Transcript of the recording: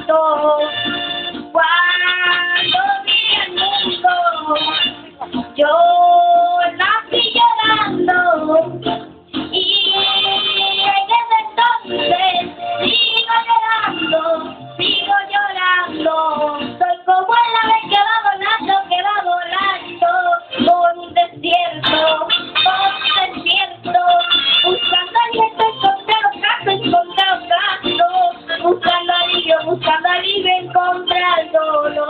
llorando, cuando vi el mundo, yo nací llorando, y desde entonces sigo llorando, soy como el ave que va volando, por un desierto, buscando alivio, buscando alivio, encontrando dolor.